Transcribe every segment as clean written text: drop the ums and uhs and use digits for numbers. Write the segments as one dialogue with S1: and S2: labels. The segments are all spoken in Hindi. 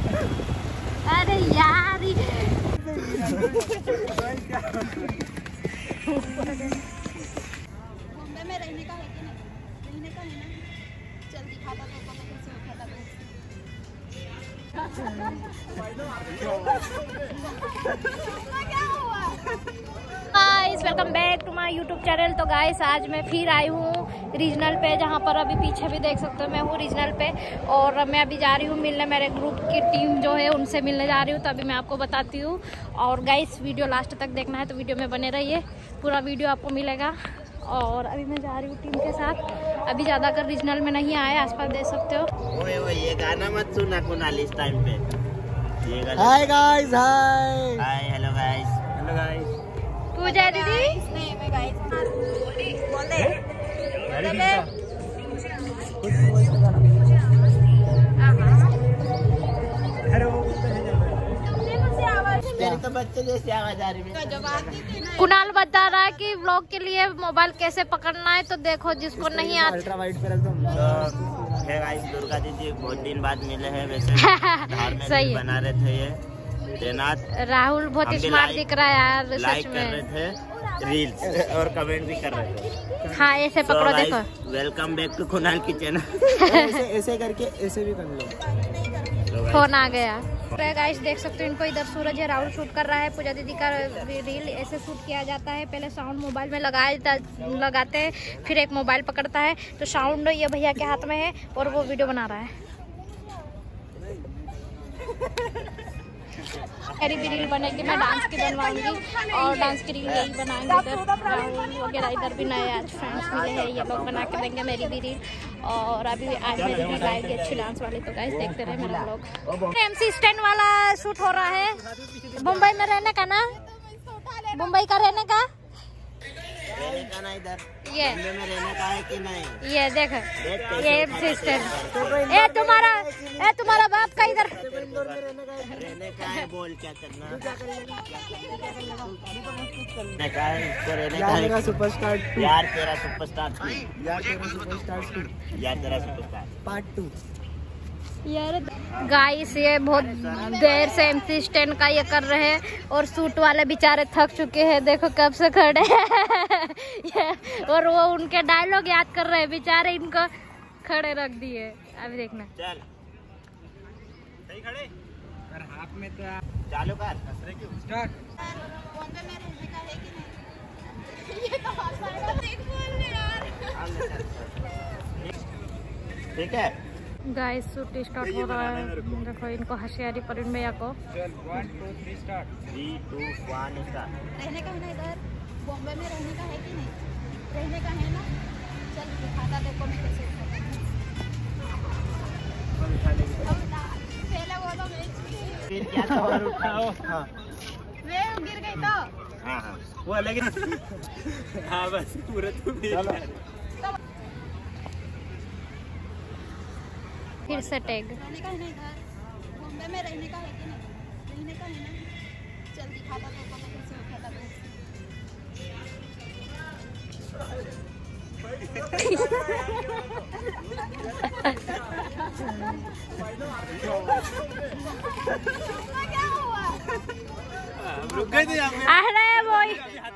S1: अरे यार
S2: बॉम्बे में रहने का है कि नहीं? रहने का है ना? चल दिखाता तो कैसे उठाता क्या हुआ?
S1: Guys welcome back to my YouTube channel. तो गाइस आज मैं फिर आई हूँ रीजनल पे, जहाँ पर अभी पीछे भी देख सकते हो मैं हूँ रीजनल पे। और मैं अभी जा रही हूँ मिलने, मेरे ग्रुप की टीम जो है उनसे मिलने जा रही हूँ, तो अभी मैं आपको बताती हूँ। और गाइस वीडियो लास्ट तक देखना है तो वीडियो में बने रहिए, पूरा वीडियो आपको मिलेगा। और अभी मैं जा रही हूँ टीम के साथ। अभी ज़्यादा कर रीजनल में नहीं आए, आसपास देख सकते हो।
S3: ओए ये गाना मत सुना कुणाल इस टाइम पे।
S4: Hi guys, hi
S3: hi hello guys, hello guys.
S1: Puja दीदी
S2: नहीं मैं गाइस बोल दे
S3: तेरी तो बच्चे जैसी आवाज आ रही है।
S1: कुणाल बता रहा है कि व्लॉग के लिए मोबाइल कैसे पकड़ना है, तो देखो जिसको नहीं आता।
S4: अल्ट्रा वाइड पे रख दो।
S3: है गाइस, दुर्गा दीदी बहुत दिन बाद मिले हैं। वैसे धार में
S1: सही है।
S3: बना रहे थे ये तैनात।
S1: राहुल बहुत
S3: हम भी
S1: स्मार्ट दिख रहा है यार सच
S3: लाइक कर
S1: में।
S3: रहे थे रील्स और कमेंट भी कर रहे थे।
S1: हाँ ऐसे पकड़ो देखो।
S3: वेलकम बैक टू कुणाल की चैनल।
S4: ऐसे करके ऐसे भी कर लो।
S1: फोन आ गया। गाइस देख सकते हो इनको, इधर सूरज है, राहुल शूट कर रहा है। पूजा दीदी का रील ऐसे शूट किया जाता है, पहले साउंड मोबाइल में लगाते हैं, फिर एक मोबाइल पकड़ता है। तो साउंड ये भैया के हाथ में है और वो वीडियो बना रहा है। मेरी भी रील बनेगी, मैं डांस की बनवाऊंगी और डांस की रील यही बनाएंगे। इधर राहुल वगैरह इधर भी नए आज फ्रेंड्स मिले हैं, ये लोग बना के देंगे मेरी भी रील। और अभी आज मेरी रील आएगी अच्छी डांस वाली, तो गाइस देखते रहे मेरा लोग। MC स्टैंड वाला शूट हो रहा है। मुंबई में रहने का ना, मुंबई का रहने का
S3: रहने का ना इधर
S1: ये
S3: बॉम्बे में रहने का है कि नहीं?
S1: ये देख ये MC स्टैंड। ए तुम्हारा बाप का इधर
S3: रहने का है, बोल क्या करना रहने का है, इसको रहने का है।
S4: सुपरस्टार 2,
S3: यार तेरा सुपरस्टार 2,
S4: यार तेरा सुपरस्टार 2
S3: यार तेरा सुपरस्टार
S4: पार्ट 2।
S1: यार गाइस ये बहुत देर से MC स्टैंड का ये कर रहे हैं और सूट वाले बेचारे थक चुके हैं, देखो कब से खड़े हैं। और वो उनके डायलॉग याद कर रहे हैं बेचारे, इनको खड़े रख दिए। अभी देखना
S3: चल सही खड़े कर, हाथ में तो चालू कर स्टार्ट।
S2: बॉम्बे में रहने का है कि नहीं? ये तो हंसाएगा, देख बोल रहे यार।
S3: ठीक है
S1: गाइस शूट स्टार्ट हो रहा है, देखो इनको हंसियारी परिन भैया को।
S3: 1 2 3 स्टार्ट 3 2 1 स्टार्ट।
S2: रहने का है ना इधर? बॉम्बे में रहने का है कि नहीं? रहने का है ना? चल दिखाता देखो मैं कैसे पहले वो तो
S3: फिर क्या कवर उठाओ। हाँ
S2: मैं गिर गई तो
S3: हाँ हाँ वो अलग है। हाँ बस पूरा तुम
S1: फिर से टैग।
S2: रहने का है ना इधर? बॉम्बे में रहने का है कि नहीं? रहने का है ना? चल दिखाता तो कैसे उठाता क्या हुआ?
S1: अरे वही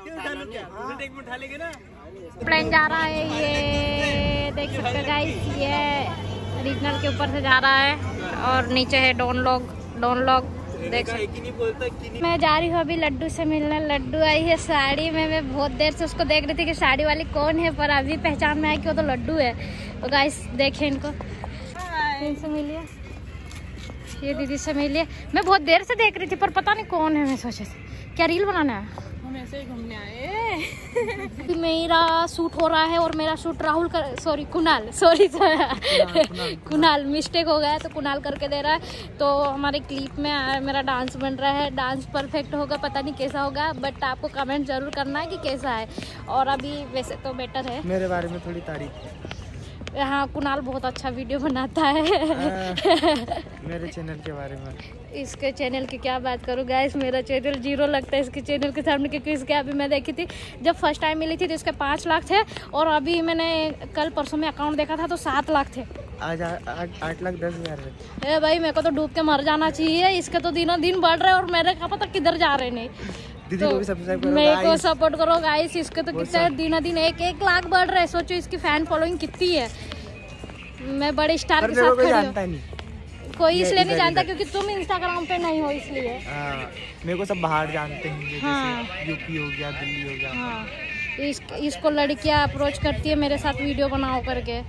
S1: प्लेन जा रहा है, ये देख सकते हो गाइस, ये रीजनल के ऊपर से जा रहा है और नीचे है डॉन लॉग देख सकते। मैं जा रही हूँ अभी लड्डू से मिलने। लड्डू आई है साड़ी में, मैं बहुत देर से उसको देख रही थी कि साड़ी वाली कौन है, पर अभी पहचान में आया कि वो तो लड्डू है। तो गाइस देखें इनको, इनसे मिलिए, ये दीदी से मिलिए। मैं बहुत देर से देख रही थी पर पता नहीं कौन है। मैं सोचे क्या रील बनाना है,
S2: हम ऐसे ही घूमने आए।
S1: मेरा शूट हो रहा है और मेरा शूट राहुल कर, सॉरी कुणाल, कुणाल मिस्टेक हो गया तो कुणाल करके दे रहा है। तो हमारे क्लिप में मेरा डांस बन रहा है, डांस परफेक्ट होगा, पता नहीं कैसा होगा, बट आपको कमेंट जरूर करना है कि कैसा है। और अभी वैसे तो बेटर है।
S4: मेरे बारे में थोड़ी तारीफ।
S1: हाँ कुणाल बहुत अच्छा वीडियो बनाता है।
S4: मेरे चैनल के बारे में,
S1: इसके चैनल की क्या बात करूँ गाइस, मेरा चैनल 0 लगता है इसके चैनल के सामने, क्योंकि इसके अभी मैं देखी थी जब फर्स्ट टाइम मिली थी तो इसके 5 लाख थे और अभी मैंने कल परसों में अकाउंट देखा था तो 7 लाख थे।
S4: आज 8,10,000 है।
S1: ए भाई मेरे को तो डूब के मर जाना चाहिए, इसके तो दिनों दिन बढ़ रहे और मेरे क्या पता किधर जा रहे नहीं।
S4: दीदी को भी सब्सक्राइब करो,
S1: मेरे को
S4: guys।
S1: सपोर्ट करो गाइस, इसके तो कितने दिनों दिन 1 लाख बढ़ रहे। सोचो इसकी फैन फॉलोइंग कितनी है। मैं बड़े स्टार
S4: पर
S1: के
S4: मेरे को
S1: साथ
S4: कोई
S1: खड़ी
S4: जानता
S1: हूँ।
S4: नहीं।
S1: कोई इसलिए नहीं
S4: इधर-
S1: जानता
S4: इधर।
S1: क्योंकि तुम इंस्टाग्राम पे नहीं हो इसलिए।
S4: हाँ, मेरे को सब बाहर जानते हैं,
S1: हाँ।
S4: जैसे यूपी हो गया, दिल्ली हो गया।
S1: हाँ, इसको लड़कियां अप्रोच करती है मेरे साथ वीडियो बनाओ करके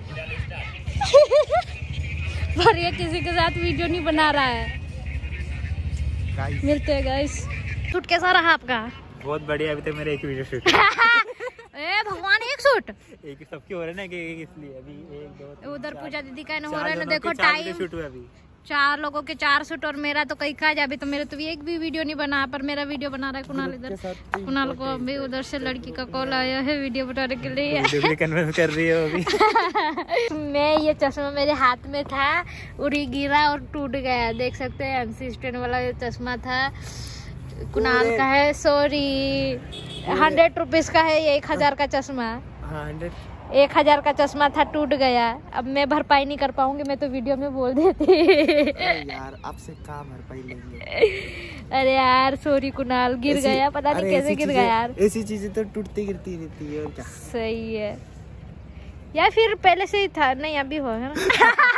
S1: पर ये किसी के साथ वीडियो नहीं बना रहा है।
S4: Guys,
S1: मिलते हैं गाइस। शूट कैसा रहा आपका?
S3: बहुत बढ़िया। अभी तक मेरे एक वीडियो शूट
S1: ए भगवान, एक शूट
S3: एक सबके हो रहे ना, कि इसलिए अभी 1 2 3
S1: उधर पूजा दीदी का हो
S3: 4
S1: रहा है ना।
S3: जनों
S1: देखो
S3: के 4 वीडियो
S1: टाइम,
S3: शूट हुए अभी।
S1: 4 लोगों के 4 शूट और मेरा तो कहीं का अभी तो मेरे तो एक भी वीडियो नहीं बना, पर मेरा वीडियो बना रहा है कुणाल इधर। कुणाल को अभी उधर से लड़की का कॉल आया है वीडियो बनाने के लिए।
S3: वीडियो भी कन्विंस कर रही है अभी।
S1: मैं ये चश्मा मेरे हाथ में था, उड़ी गिरा और टूट गया। देख सकते हैं MC स्टैंड वाला ये चश्मा था, कुणाल का है। सॉरी, 100 रुपीज का है ये, 1000 का चश्मा।
S4: हाँ, 100।
S1: 1000 का चश्मा था, टूट गया। अब मैं भरपाई नहीं कर पाऊंगी, मैं तो वीडियो में बोल देती।
S4: अरे यार, आपसे कहाँ भरपाई लेंगे।
S1: अरे यार सॉरी कुणाल, गिर
S4: ऐसी-
S1: गया, पता नहीं
S4: अरे
S1: कैसे
S4: ऐसी
S1: गिर
S4: चीजें-
S1: गया यार।
S4: ऐसी चीजें तो टूटती गिरती रहती है, और क्या।
S1: सही है, या फिर पहले से ही था? नहीं अभी हो है ना।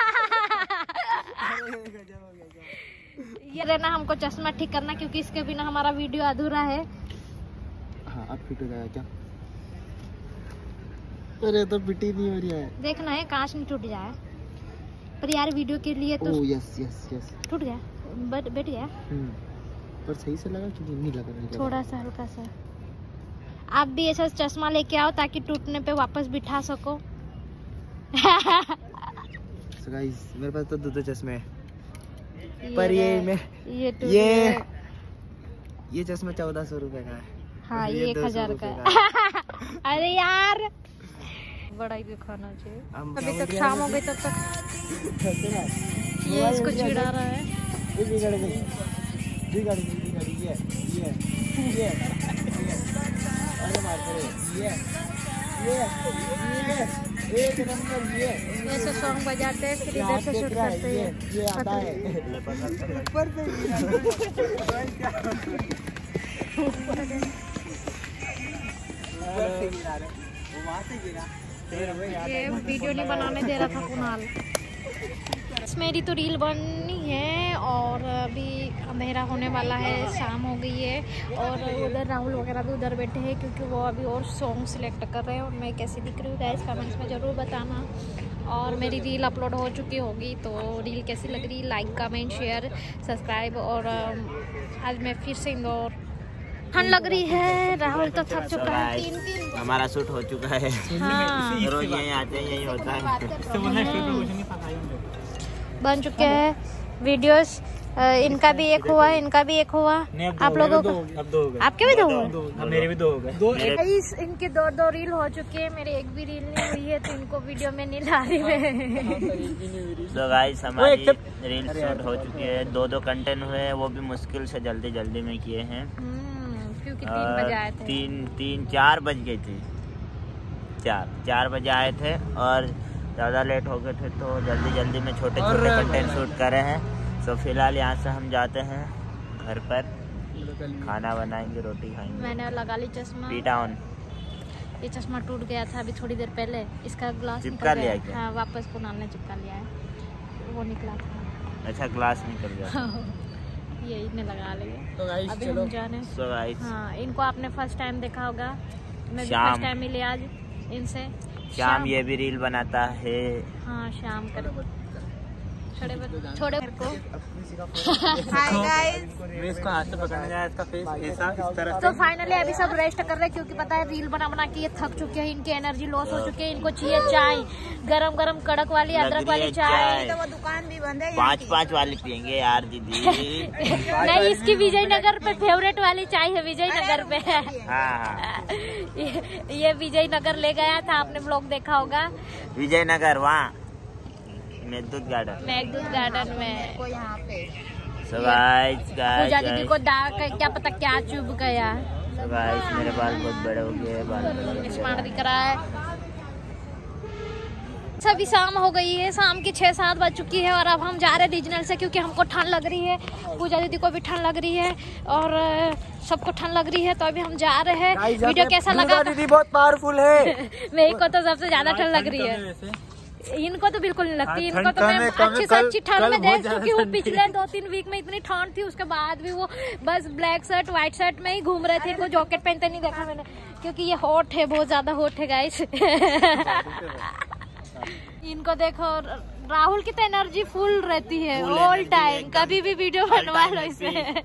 S1: ये रहना हमको चश्मा ठीक करना, क्योंकि इसके बिना हमारा वीडियो अधूरा है।
S4: हाँ, अब फिट हो गया क्या? अरे तो पिटी नहीं हो रही है।
S1: देखना है कांच नहीं टूट जाए। पर यार वीडियो के लिए तो
S4: ओह यस यस यस।
S1: टूट गया, बैठ गया।
S4: पर सही से लगा कि नहीं लगा? नहीं लगा।
S1: थोड़ा सा हल्का सा। आप भी ऐसा चश्मा लेके आओ ताकि टूटने पे वापस बिठा सको।
S4: So guys, मेरे पास तो 2 चश्मे हैं, पर ये मैं
S1: ये टूट
S4: ये
S1: गया।
S4: ये चश्मा 1400 रुपए का है।
S1: हाँ,
S4: और
S1: ये
S4: 200
S1: 1000 का
S4: रुपए
S1: है। अरे यार बड़ा ही दिखाना चाहिए।
S4: हम
S1: अभी
S4: क्या
S1: तक
S4: बोल
S1: शाम हो
S4: रहे
S1: गई, तब तक
S4: हैं?
S1: ये इसको चिढ़ा रहा है।
S4: ये बिगड़ गई, बिगड़ गई, ये अरे मार करे, ये एक नंबर, ये
S1: ऐसे सॉन्ग बजाते हैं, फिर इधर से शूट करते हैं।
S4: ये आता है ऊपर
S1: ये वीडियो नहीं बनाने दे रहा था कुणाल। मेरी तो रील बननी है और अभी अंधेरा होने वाला है, शाम हो गई है। और उधर राहुल वगैरह भी उधर बैठे हैं, क्योंकि वो अभी और सॉन्ग सिलेक्ट कर रहे हैं। और मैं कैसी दिख रही हूँ गाइस कमेंट्स में ज़रूर बताना। और मेरी रील अपलोड हो चुकी होगी, तो रील कैसी लग रही, लाइक कमेंट शेयर सब्सक्राइब। और आज मैं फिर से इंदौर, ठंड लग रही है। राहुल तो थक चुका है। 3
S3: हमारा शूट हो चुका है।
S1: हाँ
S3: रोज यहीं आते हैं, यही होता है।
S1: बन चुके हैं वीडियोस। इनका भी एक हुआ, इनका भी एक हुआ। आप लोगों को
S3: अब 2 हो गए।
S1: आपके भी 2 हुए?
S3: मेरे भी 2 हो गए।
S1: गाइस, इनके 2 रील हो चुके हैं, मेरी एक भी रील नहीं हुई है, तो इनको वीडियो में नहीं ला रही मैं।
S3: तो गाइस हमारी रील शूट हो चुकी है। 2 कंटेंट हुए, वो भी मुश्किल से जल्दी में किए हैं।
S1: क्योंकि 3 बजे आए थे।
S3: 4 बज गए थे। 4 बजे आए थे और ज़्यादा लेट हो गए थे, तो जल्दी में छोटे कंटेंट शूट कर रहे हैं। तो फिलहाल यहाँ से हम जाते हैं घर पर, खाना बनाएंगे, रोटी खाएंगे।
S1: मैंने लगा ली चश्मा।
S3: पीटा ऑन।
S1: ये चश्मा टूट गया था अभी थोड़ी देर पहले, इसका ग्लास
S3: चिपका
S1: निकल
S3: लिया
S1: गया।
S3: क्या?
S1: हाँ, वापस कुणाल ने चिपका लिया है, वो निकला था।
S3: अच्छा, ग्लास निकल गया।
S1: ये इन्हें लगा लिए।
S4: तो गाइस
S1: अभी
S4: चलो
S1: हम जाने।
S3: सो गाइस,
S1: हाँ, इनको आपने फर्स्ट टाइम देखा होगा, मैं भी
S3: शाम।
S1: फर्स्ट टाइम मिली आज इनसे।
S3: शाम ये भी रील बनाता है।
S1: हाँ, शाम कर छोड़े मेरे को।
S2: हाय गाइस,
S3: मैं इसको हाथ से पकड़ने जाया, इसका फेस ऐसा इस तरह
S1: तो फाइनली अभी सब रेस्ट कर रहे हैं, क्योंकि पता है रील बना के ये थक चुके हैं, इनकी एनर्जी लॉस हो चुकी है। इनको चाहिए चाय, गरम कड़क वाली,
S3: लग
S1: अदरक
S3: रही
S1: वाली
S3: है
S1: चाय।
S2: तो वो दुकान भी बंद है यहाँ की।
S3: 5 वाली पियेंगे यार दीदी।
S1: नहीं, इसकी विजयनगर पे फेवरेट वाली चाय है, विजयनगर पे।
S3: हाँ,
S1: ये विजयनगर ले गया था, आपने ब्लॉग देखा होगा,
S3: विजयनगर, वहाँ मेघदूत गार्डन।
S1: मेघदूत गार्डन में।
S2: को यहाँ पे
S3: सो गाइस
S1: पूजा दीदी को क्या पता क्या चुभ गया।
S3: सो गाइस, मेरे बाल बहुत बड़े हो गए, बाल
S1: स्मार्ट दिख रहा है। अभी शाम हो गई है, शाम की 6-7 बज चुकी है और अब हम जा रहे हैं रीजनल से क्योंकि हमको ठंड लग रही है, पूजा दीदी को भी ठंड लग रही है और सबको ठंड लग रही है। तो अभी हम जा रहे हैं। वीडियो कैसा लगा?
S4: दीदी बहुत पावरफुल है।
S1: मेरे को तो सबसे ज्यादा ठंड लग रही है, इनको तो बिल्कुल नहीं लगती। इनको तो मैं अच्छी से अच्छी ठंड में देख चुकी हूँ। पिछले 2-3 वीक में इतनी ठंड थी, उसके बाद भी वो बस ब्लैक शर्ट व्हाइट शर्ट में ही घूम रहे थे। इनको जैकेट पहनते नहीं देखा मैंने क्योंकि ये हॉट है, बहुत ज्यादा हॉट है गाइस। इनको देखो, राहुल की तो एनर्जी फुल रहती है ऑल टाइम, कभी भी वीडियो बनवा लो इससे।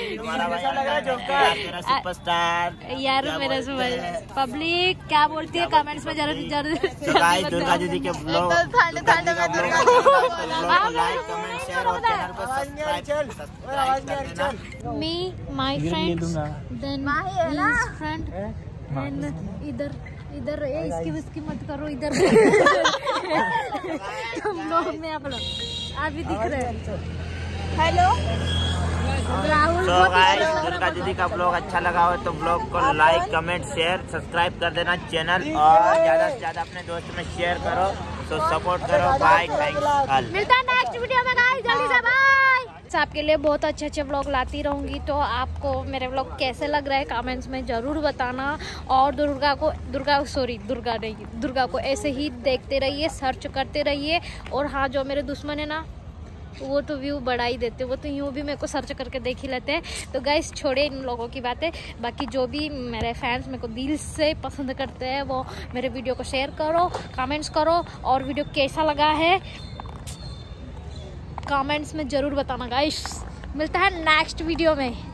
S3: सुपरस्टार
S1: यार मेरा पब्लिक क्या बोलती है कमेंट्स में जरूर
S3: दुर्गा दीदी के ब्लॉग लाइक कमेंट शेयर और चैनल को सब्सक्राइब कर देना।
S1: मी माय फ्रेंड्स देन मी's फ्रेंड एंड इधर इसकी मत करो इधर। तुम लोग में आप लोग अभी दिख रहे हैं।
S2: हेलो
S1: राहुल।
S3: तो गाइस दुर्गा दीदी का ब्लॉग अच्छा लगा हो तो ब्लॉग को लाइक कमेंट शेयर सब्सक्राइब कर देना चैनल, और ज्यादा से ज्यादा अपने दोस्त में शेयर करो, तो सपोर्ट करो। Bye, thanks.
S1: मिलता है नेक्स्ट वीडियो में गाइस, जल्दी से बाय। आपके लिए बहुत अच्छे ब्लॉग लाती रहूंगी, तो आपको मेरे ब्लॉग कैसे लग रहा है कमेंट्स में जरूर बताना। और दुर्गा को ऐसे ही देखते रहिए, सर्च करते रहिए। और हाँ, जो मेरे दुश्मन है ना वो तो व्यू बढ़ा ही देते, वो तो यूँ भी मेरे को सर्च करके देख ही लेते हैं। तो गाइस छोड़े इन लोगों की बातें, बाकी जो भी मेरे फैंस मेरे को दिल से पसंद करते हैं वो मेरे वीडियो को शेयर करो, कमेंट्स करो, और वीडियो कैसा लगा है कमेंट्स में ज़रूर बताना गाइस। मिलता है नेक्स्ट वीडियो में।